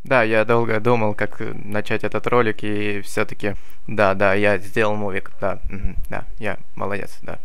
Да, я долго думал, как начать этот ролик, и все-таки, да, я сделал мувик, да, да, я молодец, да.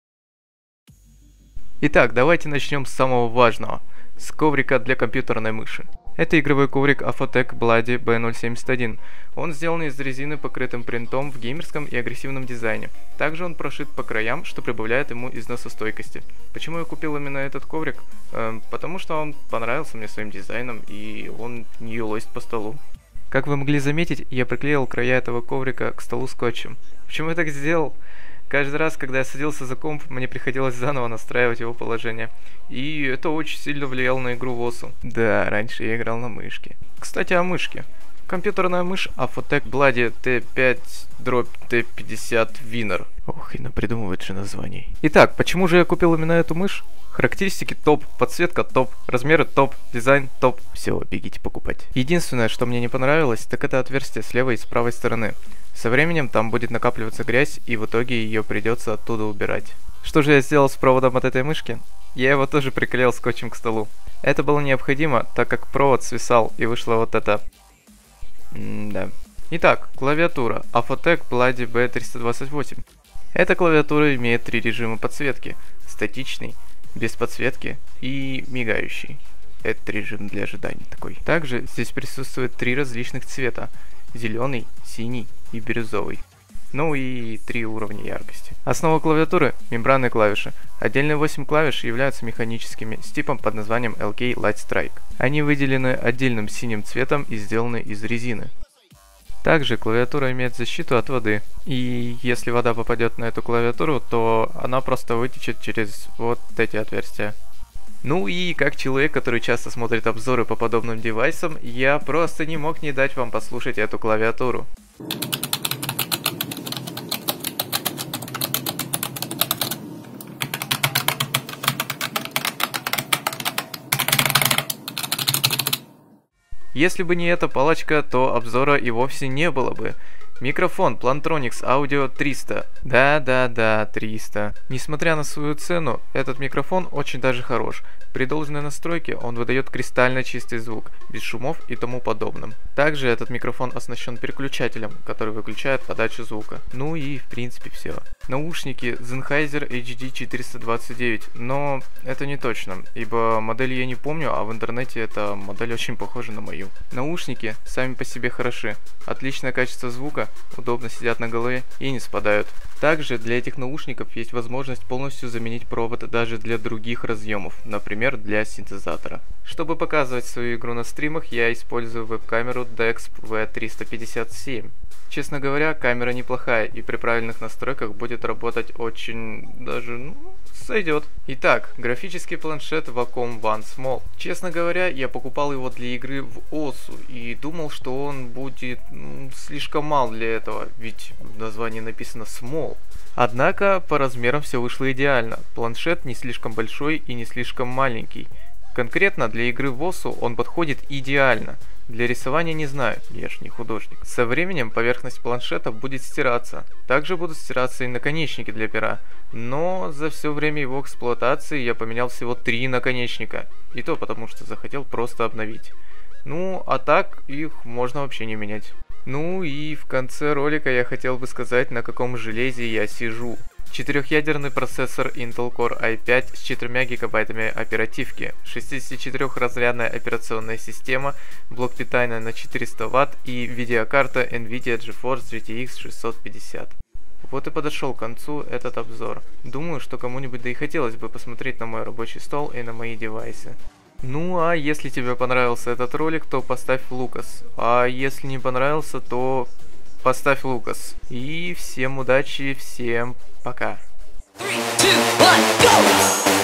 Итак, давайте начнем с самого важного, с коврика для компьютерной мыши. Это игровой коврик Afotec Bloody B071. Он сделан из резины, покрытым принтом в геймерском и агрессивном дизайне. Также он прошит по краям, что прибавляет ему износостойкости. Почему я купил именно этот коврик? Потому что он понравился мне своим дизайном, и он не юлость по столу. Как вы могли заметить, я приклеил края этого коврика к столу скотчем. Почему я так сделал? Каждый раз, когда я садился за комп, мне приходилось заново настраивать его положение. И это очень сильно влияло на игру в ОСУ. Да, раньше я играл на мышке. Кстати, о мышке. Компьютерная мышь Afotec Bloody T5-T50 Winner. Ох, и напридумывает же названий. Итак, почему же я купил именно эту мышь? Характеристики топ, подсветка топ, размеры топ, дизайн топ. Все, бегите покупать. Единственное, что мне не понравилось, так это отверстие с левой и с правой стороны. Со временем там будет накапливаться грязь, и в итоге ее придется оттуда убирать. Что же я сделал с проводом от этой мышки? Я его тоже приклеил скотчем к столу. Это было необходимо, так как провод свисал, и вышло вот это. Да. Итак, клавиатура Afotec Bloody B328. Эта клавиатура имеет 3 режима подсветки. Статичный, без подсветки и мигающий. Это режим для ожидания такой. Также здесь присутствует 3 различных цвета. Зеленый, синий и бирюзовый. Ну и 3 уровня яркости. Основа клавиатуры – мембранные клавиши. Отдельные 8 клавиш являются механическими с типом под названием LK Light Strike. Они выделены отдельным синим цветом и сделаны из резины. Также клавиатура имеет защиту от воды. И если вода попадет на эту клавиатуру, то она просто вытечет через вот эти отверстия. Ну и как человек, который часто смотрит обзоры по подобным девайсам, я просто не мог не дать вам послушать эту клавиатуру. Если бы не эта палочка, то обзора и вовсе не было бы. Микрофон Plantronics Audio 300. Да, 300. Несмотря на свою цену, этот микрофон очень даже хорош. При должной настройке он выдает кристально чистый звук, без шумов и тому подобным. Также этот микрофон оснащен переключателем, который выключает подачу звука. Ну и в принципе все. Наушники Sennheiser HD 429, но это не точно, ибо модель я не помню, а в интернете эта модель очень похожа на мою. Наушники сами по себе хороши, отличное качество звука, удобно сидят на голове и не спадают. Также для этих наушников есть возможность полностью заменить провод даже для других разъемов, например для синтезатора. Чтобы показывать свою игру на стримах, я использую веб-камеру DEXP V357. Честно говоря, камера неплохая и при правильных настройках будет работать очень даже, сойдет. Итак, графический планшет Wacom One Small. Честно говоря, я покупал его для игры в ОСУ и думал, что он будет слишком мал для этого, ведь в названии написано Small. Однако по размерам все вышло идеально. Планшет не слишком большой и не слишком маленький. Конкретно для игры в ОСУ он подходит идеально. Для рисования не знаю, я ж не художник. Со временем поверхность планшета будет стираться. Также будут стираться и наконечники для пера. Но за все время его эксплуатации я поменял всего 3 наконечника. И то потому, что захотел просто обновить. Ну, а так их можно вообще не менять. Ну и в конце ролика я хотел бы сказать, на каком железе я сижу. 4-ядерный процессор Intel Core i5 с 4 гигабайтами оперативки, 64-разрядная операционная система, блок питания на 400 Вт и видеокарта NVIDIA GeForce GTX 650. Вот и подошел к концу этот обзор. Думаю, что кому-нибудь да и хотелось бы посмотреть на мой рабочий стол и на мои девайсы. Ну а если тебе понравился этот ролик, то поставь Лукас. А если не понравился, то поставь Лукас. И всем удачи, всем пока. 3, 2, 1, go!